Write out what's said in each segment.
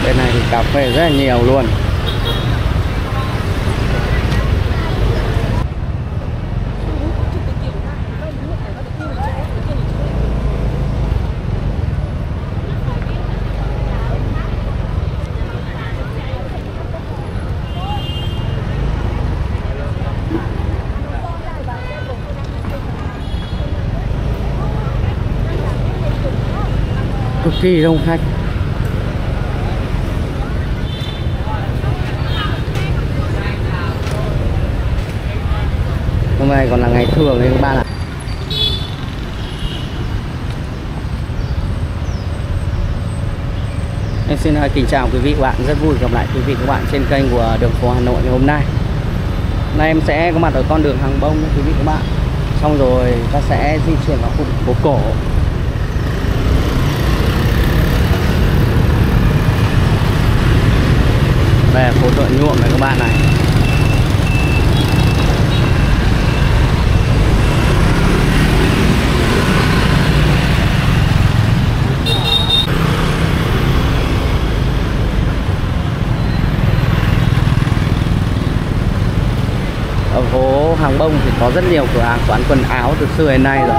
Bên này thì cà phê rất là nhiều luôn. Cực kỳ đông khách. Hôm nay còn là ngày thường đấy các bạn ạ. Em xin kính chào quý vị và bạn, rất vui gặp lại quý vị và các bạn trên kênh của Đường Phố Hà Nội ngày hôm nay. Hôm nay em sẽ có mặt ở con đường Hàng Bông nha quý vị và các bạn. Xong rồi ta sẽ di chuyển vào khu vực phố cổ. Về phố Chợ Nhuộm này các bạn này. Ở phố Hàng Bông thì có rất nhiều cửa hàng bán quần áo từ xưa đến nay rồi.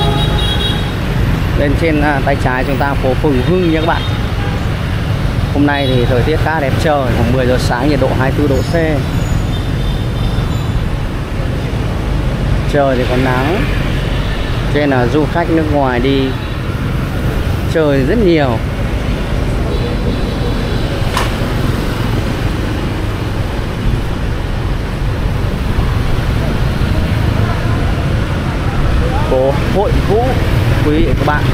Bên trên tay trái chúng ta phố Phùng Hưng nha các bạn. Hôm nay thì thời tiết khá đẹp trời, khoảng 10 giờ sáng nhiệt độ 24 độ C. Trời thì còn nắng. Cho nên là du khách nước ngoài đi chơi rất nhiều. Phố Hội Vũ quý vị và các bạn.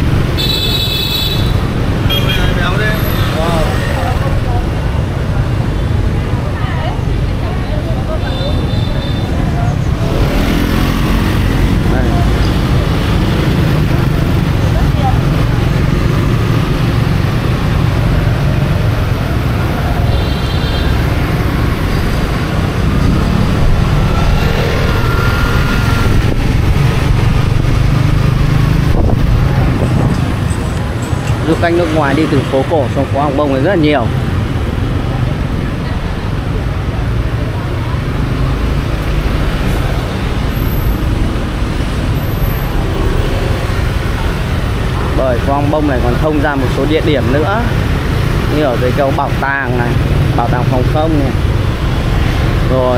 Du khách nước ngoài đi từ phố cổ xuống phố Hàng Bông thì rất là nhiều. Bởi phố Hàng Bông này còn thông ra một số địa điểm nữa, như ở dưới cầu bảo tàng này, bảo tàng phòng không này, rồi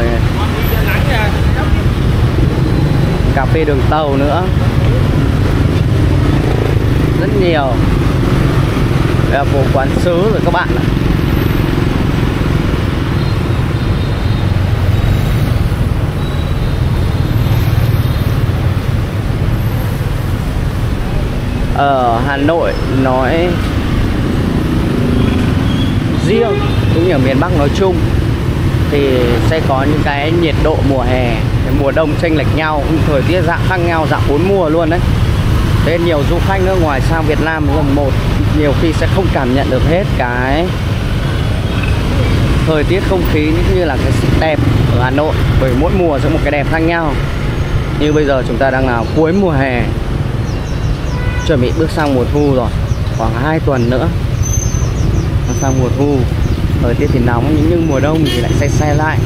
cà phê đường tàu nữa, rất nhiều. Đây là phố Quán Sứ rồi các bạn ạ. Ở Hà Nội nói riêng cũng như ở miền Bắc nói chung thì sẽ có những cái nhiệt độ mùa hè, mùa đông chênh lệch nhau, thời tiết dạng khác nhau, dạng 4 mùa luôn đấy. Thế nhiều du khách nước ngoài sang Việt Nam lần một nhiều khi sẽ không cảm nhận được hết cái thời tiết, không khí cũng như là cái sự đẹp ở Hà Nội, bởi mỗi mùa sẽ một cái đẹp khác nhau. Như bây giờ chúng ta đang là cuối mùa hè, chuẩn bị bước sang mùa thu rồi, khoảng 2 tuần nữa sang mùa thu. Thời tiết thì nóng nhưng mùa đông thì lại se lại.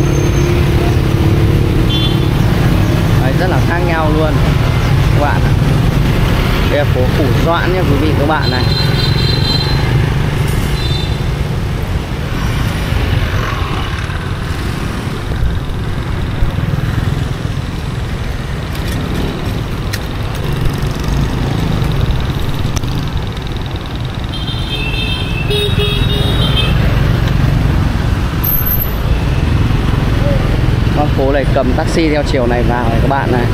Đấy, rất là khác nhau luôn các bạn ạ. Đây là phố Phủ Doãn nha quý vị các bạn này. Con phố này cầm taxi theo chiều này vào này các bạn này.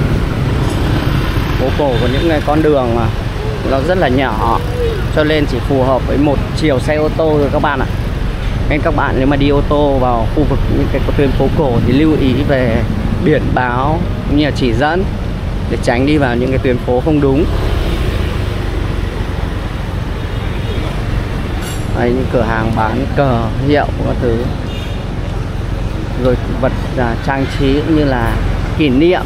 Phố cổ có những cái con đường mà nó rất là nhỏ, cho nên chỉ phù hợp với một chiều xe ô tô thôi các bạn ạ. Nên các bạn nếu mà đi ô tô vào khu vực những cái tuyến phố cổ thì lưu ý về biển báo cũng như là chỉ dẫn để tránh đi vào những cái tuyến phố không đúng. Đây, những cửa hàng bán cờ hiệu các thứ, rồi vật trang trí cũng như là kỷ niệm.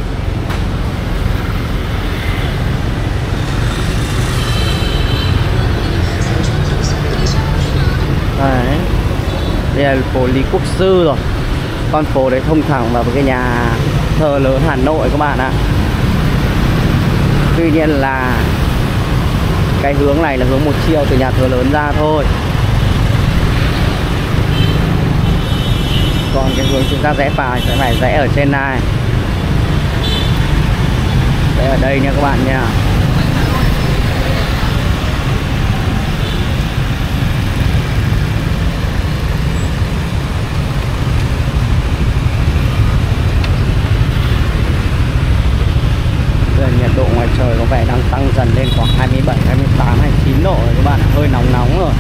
Đây là phố Lý Quốc Sư rồi. Con phố đấy thông thẳng vào cái nhà thờ lớn Hà Nội các bạn ạ. Tuy nhiên là cái hướng này là hướng một chiều từ nhà thờ lớn ra thôi. Còn cái hướng chúng ta rẽ phải sẽ phải rẽ ở trên này. Đây ở đây nha các bạn nha. Nhiệt độ ngoài trời có vẻ đang tăng dần lên khoảng 27, 28, 29 độ rồi các bạn ạ. Hơi nóng nóng rồi.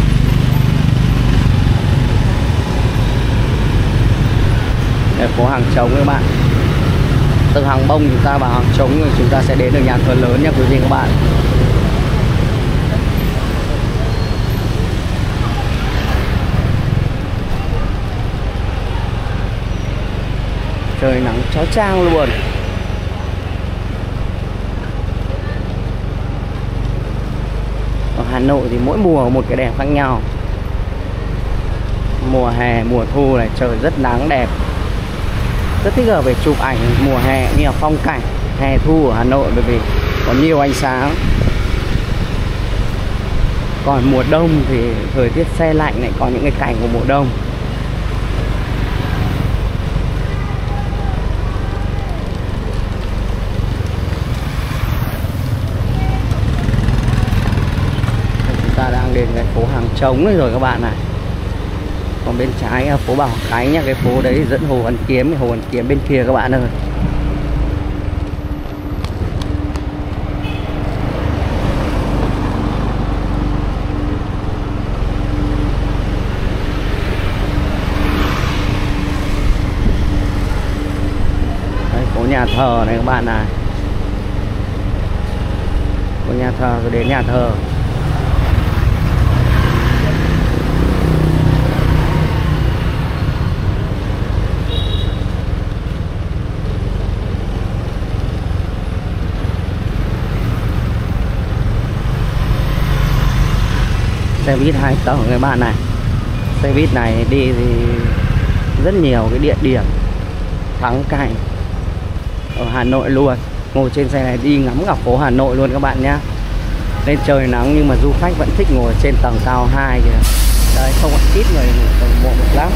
Đây phố Hàng Trống các bạn. Từ Hàng Bông chúng ta vào Hàng Trống rồi chúng ta sẽ đến được nhà thờ lớn nha quý vị các bạn. Trời nắng chói chang luôn. Ở Hà Nội thì mỗi mùa một cái đẹp khác nhau. Mùa hè, mùa thu này trời rất nắng đẹp. Rất thích hợp để chụp ảnh mùa hè như là phong cảnh hè thu ở Hà Nội, bởi vì có nhiều ánh sáng. Còn mùa đông thì thời tiết se lạnh này, có những cái cảnh của mùa đông. Chúng ta đang đến cái phố Hàng Trống này rồi các bạn này. Còn bên trái là phố Bảo Khánh nha, cái phố đấy dẫn Hồ Hoàn Kiếm, Hồ Hoàn Kiếm bên kia các bạn ơi. Đấy, phố nhà thờ này các bạn này. Phố nhà thờ rồi đến nhà thờ. Xe buýt 2 tầng các bạn này. Xe buýt này đi thì rất nhiều cái địa điểm thắng cảnh ở Hà Nội luôn. Ngồi trên xe này đi ngắm cả phố Hà Nội luôn các bạn nhé. Lên trời nắng nhưng mà du khách vẫn thích ngồi trên tầng cao 2 kìa. Đấy, không ít người ngồi tầng 1 lắm.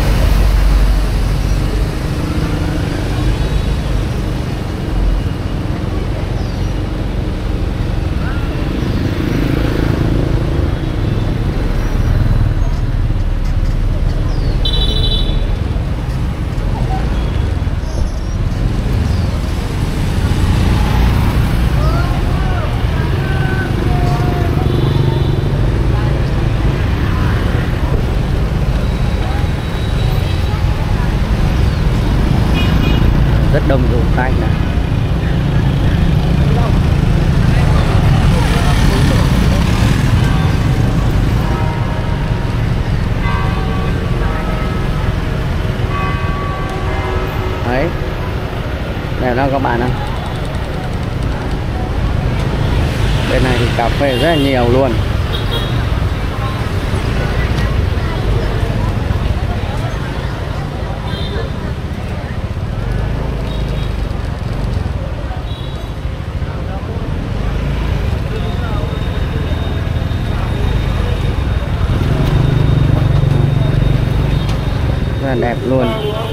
Rất đông du khách này. Đấy, đẹp lắm các bạn ạ. Bên này thì cà phê rất là nhiều luôn. Rất là đẹp luôn.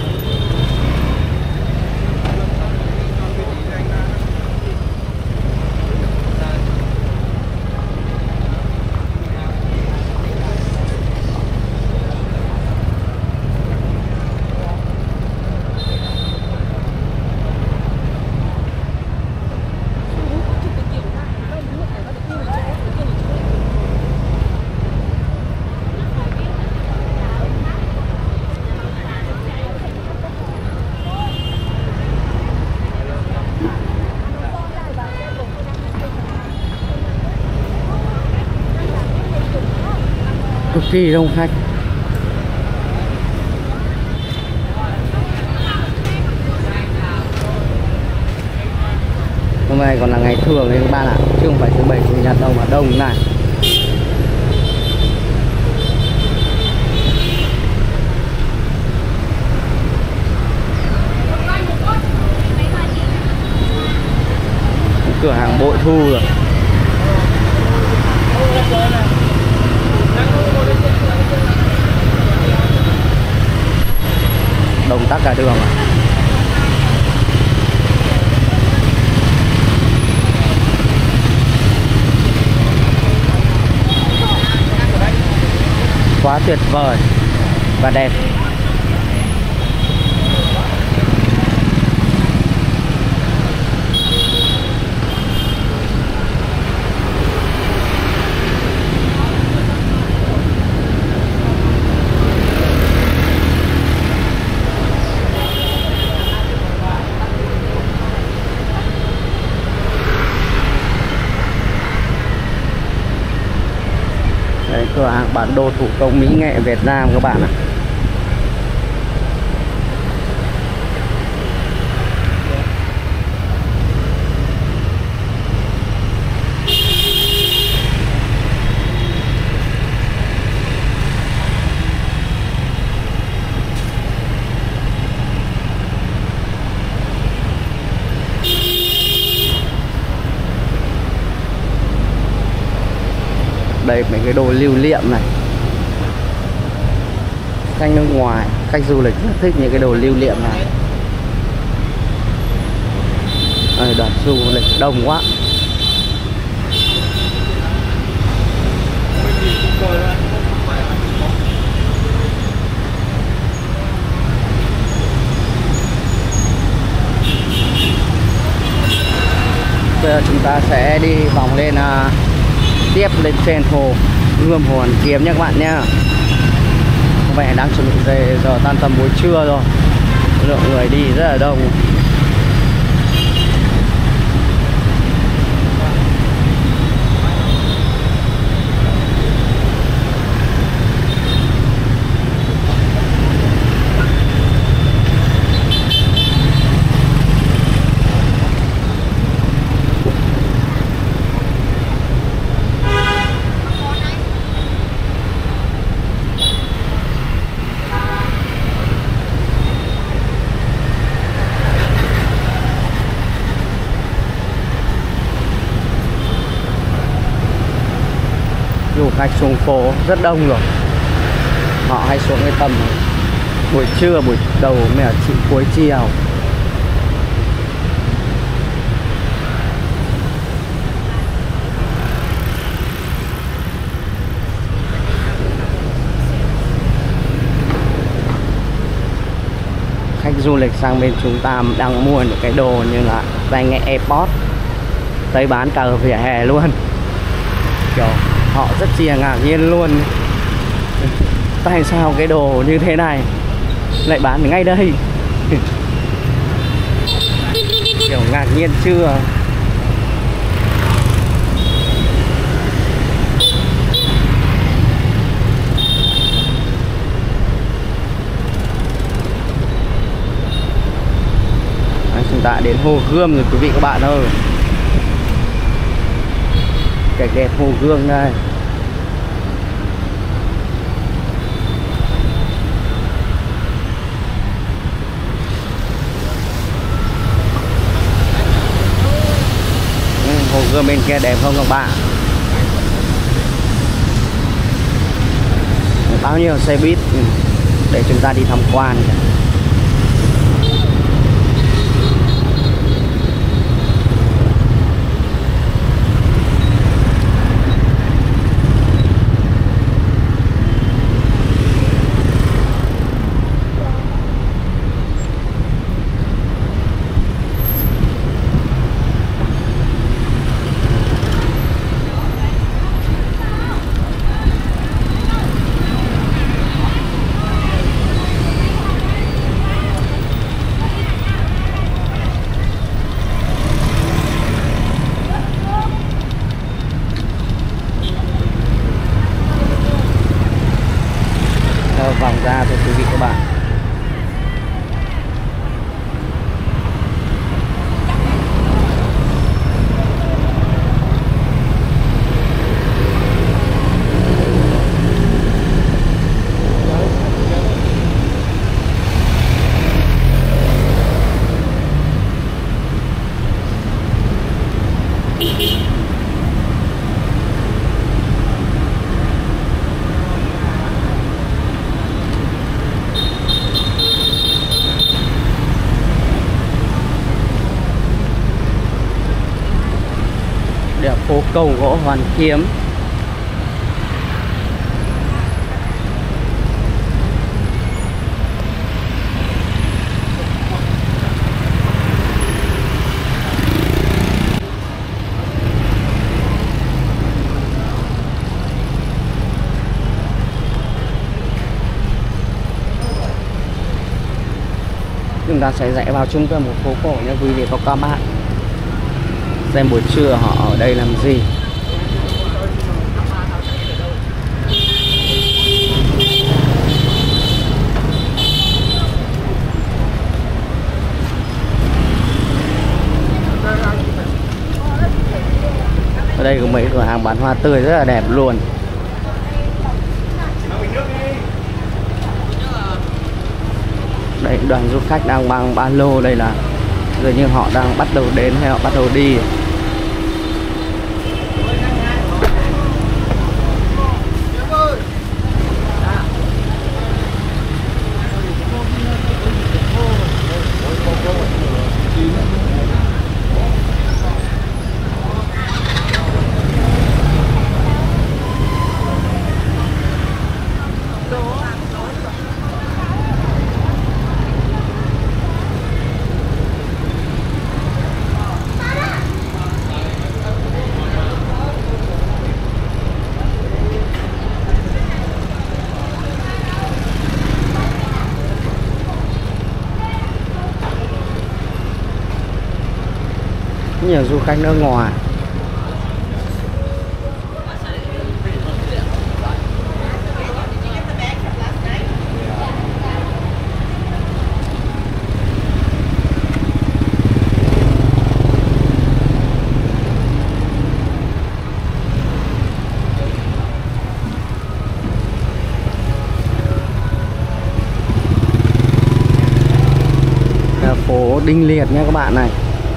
Cực kỳ đông khách. Hôm nay còn là ngày thường đấy các bạn ạ, chứ không phải thứ bảy chủ nhật đâu mà đông này. thu rồi. Đông tắc cả đường à. Quá tuyệt vời và đẹp. Đấy, cửa hàng bản đồ thủ công mỹ nghệ Việt Nam các bạn ạ. Đây mấy cái đồ lưu niệm này. Khách nước ngoài, khách du lịch rất thích những cái đồ lưu niệm này. Đoàn du lịch đông quá. Bây giờ chúng ta sẽ đi vòng lên tiếp lên trên hồ Gươm, Hồ Hoàn Kiếm nha các bạn nhé. Có vẻ đang chuẩn bị về giờ tan tầm buổi trưa rồi, lượng người đi rất là đông. Du khách xuống phố rất đông rồi. Họ hay xuống cái tầm buổi trưa, buổi đầu mới là cuối chiều. Khách du lịch sang bên chúng ta đang mua những cái đồ như là tai nghe AirPods, tới bán cả ở vỉa hè luôn. Kiểu họ rất chi là ngạc nhiên luôn. Tại sao cái đồ như thế này lại bán ngay đây? Kiểu ngạc nhiên chưa? Chúng ta đến Hồ Gươm rồi quý vị các bạn ơi. Cảnh đẹp Hồ Gươm đây. Hồ Gươm bên kia đẹp không các bạn? Bao nhiêu xe buýt để chúng ta đi tham quan. Vòng ra thôi quý vị các bạn. phố cầu gỗ Hoàn Kiếm. Chúng ta sẽ rẽ vào trung tâm một phố cổ nha quý vị và các bạn. Xem buổi trưa họ ở đây làm gì. Ở đây có mấy cửa hàng bán hoa tươi rất là đẹp luôn. Đấy, đoàn du khách đang mang ba lô, đây là dường như họ đang bắt đầu đến hay họ bắt đầu đi. Nhiều du khách nước ngoài. Là phố Đinh Liệt nha các bạn này.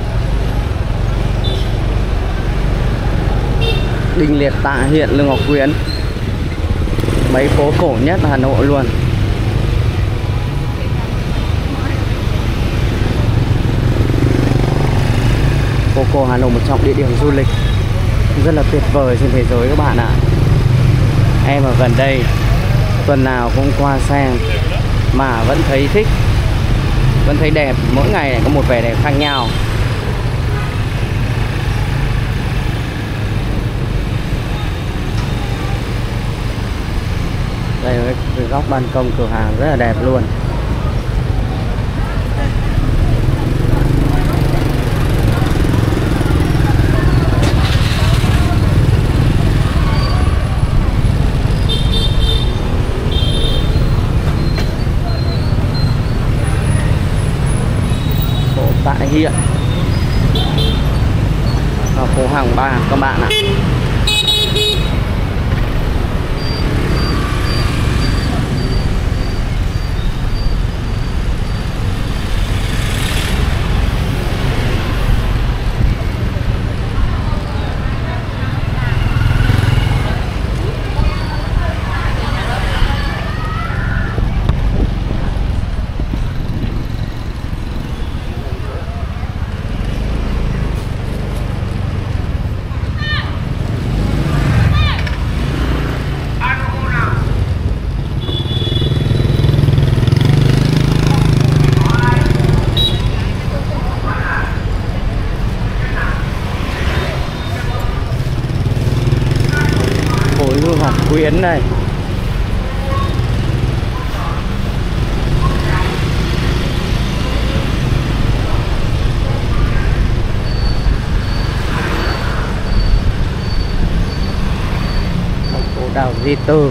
Đinh Liệt, Tạ Hiện, Lương Ngọc Quyến. Mấy phố cổ nhất Hà Nội luôn. Phố cổ Hà Nội một trong địa điểm du lịch rất là tuyệt vời trên thế giới các bạn ạ. Em ở gần đây tuần nào cũng qua xem mà vẫn thấy thích, vẫn thấy đẹp. Mỗi ngày lại có một vẻ đẹp khác nhau. Đây là cái góc ban công cửa hàng rất là đẹp luôn. Phố Tạ Hiện và phố Hàng Bạc các bạn ạ. Lương Ngọc Quyến này. Phố Đào Duy Từ.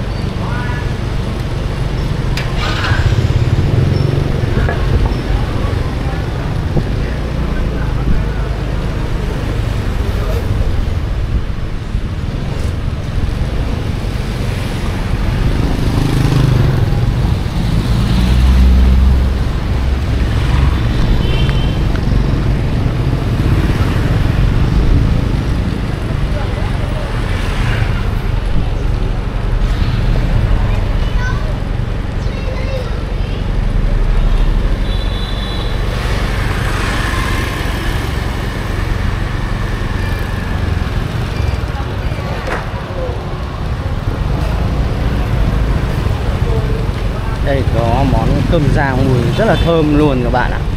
cơm rang mùi rất là thơm luôn các bạn ạ.